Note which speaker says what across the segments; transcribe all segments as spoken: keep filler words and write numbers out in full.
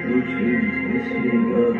Speaker 1: Gucci, Gucci, uh.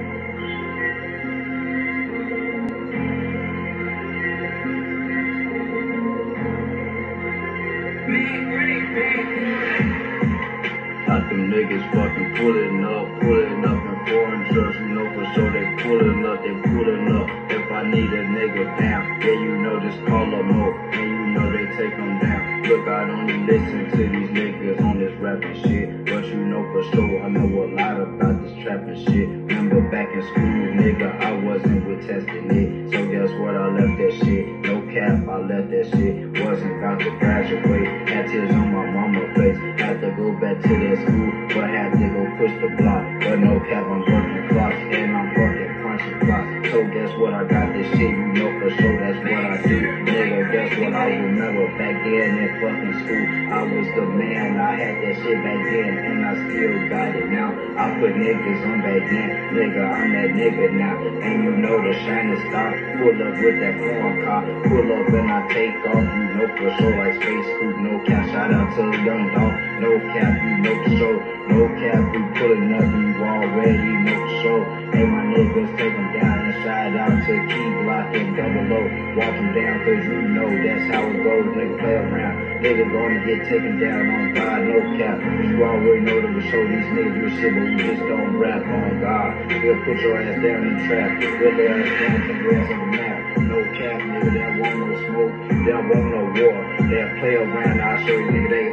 Speaker 1: Got them niggas fucking pulling up, pulling up in foreign trucks, you know for sure they pulling up, they pulling up. If I need a nigga down, yeah you know just call them up, and you know they take them down. Look, I don't listen to these niggas on this rapping shit, but you know for sure I know a lot about this trapping shit. Remember back in school, nigga, I wasn't with testing it, so guess what, I left that shit. No cap, I left that shit, wasn't about to graduate, had tears on my mama's face, had to go back to that school, but had to go push the block. But no cap, I'm working clocks, and I'm fucking punching clocks. So guess what, I got this shit, you know for sure that's what I do. Nigga, guess what, I remember back then in fucking school, I was the man, I had that shit back then, and I still got it now. I put niggas on back then, nigga, I'm that nigga now. And you know the shining star, pull up with that foreign car, pull up and I take off, you know for sure, like Space Scoop, no cap, shout out to the young dog, no cap, you know for sure, no cap, we pulling up, you already know for sure. Hey my niggas, take them down and shout out to Key Block and Double O, walk them down cause you know that's how it goes, nigga play around, nigga gonna get taken down on God, no cap, cause you already know that we show these niggas do shit but we just don't rap on God. We'll put your ass down in the trap, we'll lay ass down to the rest of the map, no cap nigga, they don't want no smoke, they don't want no war, they'll play around, I'll show you nigga they